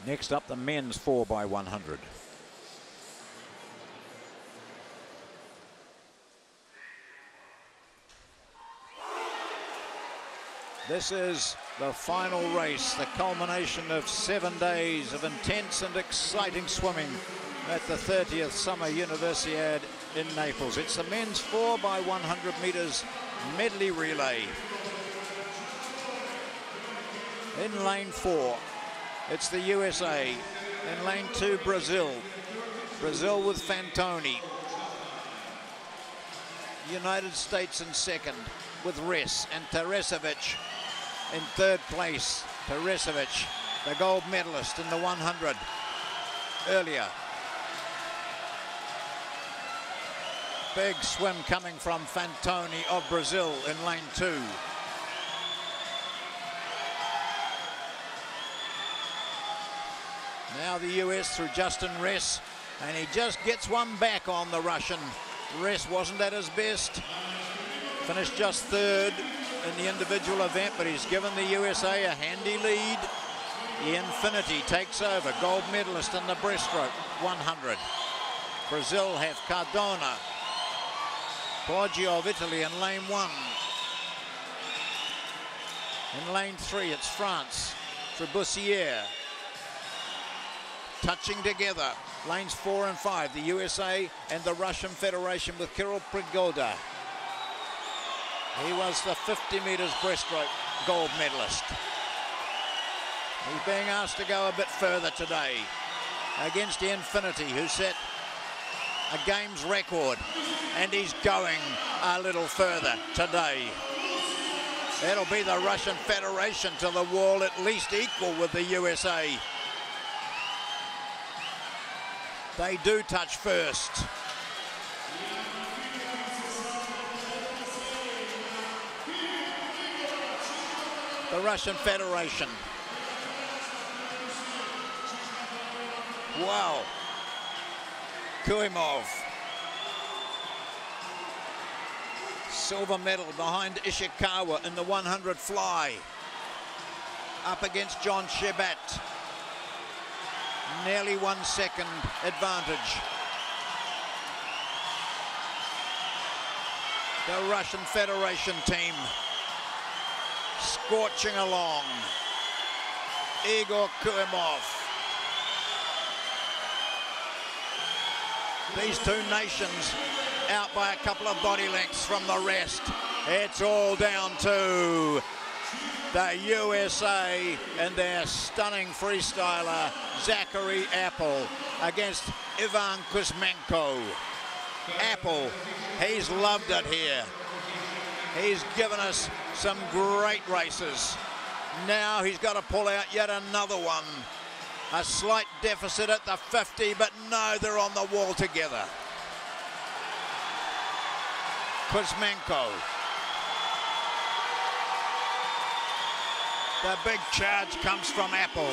Next up, the men's 4x100. This is the final race, the culmination of 7 days of intense and exciting swimming at the 30th Summer Universiade in Naples. It's the men's 4x100 meters medley relay. In lane 4, it's the USA. In lane 2, Brazil. Brazil with Fantoni. United States in second with Ress and Teresovic in third place. Teresovic, the gold medalist in the 100 earlier. Big swim coming from Fantoni of Brazil in lane 2. Now the US through Justin Ress, and he just gets one back on the Russian. Ress wasn't at his best. Finished just third in the individual event, but he's given the USA a handy lead. The Infinity takes over, gold medalist in the breaststroke 100. Brazil have Cardona. Poggio of Italy in lane 1. In lane 3, it's France, Trebuchet. Touching together, lanes 4 and 5, the USA and the Russian Federation with Kirill Prigoda. He was the 50 meters breaststroke gold medalist. He's being asked to go a bit further today against the Infinity, who set a games record, and he's going a little further today. It'll be the Russian Federation to the wall, at least equal with the USA. They do touch first. The Russian Federation. Wow. Kuimov. Silver medal behind Ishikawa in the 100 fly. Up against John Shebat. Nearly 1 second advantage. The Russian Federation team scorching along. Igor Kuimov. These two nations out by a couple of body lengths from the rest. It's all down to the USA and their stunning freestyler Zachary Apple against Ivan Kuzmenko. Apple, he's loved it here. He's given us some great races. Now he's got to pull out yet another one. A slight deficit at the 50, but no, they're on the wall together. Kuzmenko. The big charge comes from Apple.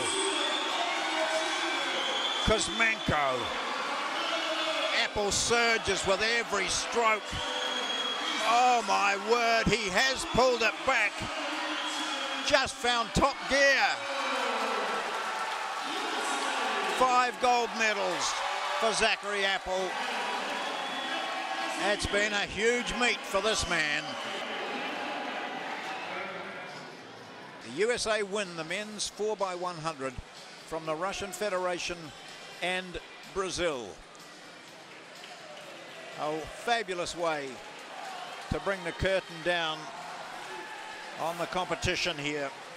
Kuzmenko. Apple surges with every stroke. Oh my word, he has pulled it back. Just found top gear. 5 gold medals for Zachary Apple. It's been a huge meet for this man. The USA win the men's 4x100 from the Russian Federation and Brazil. A fabulous way to bring the curtain down on the competition here.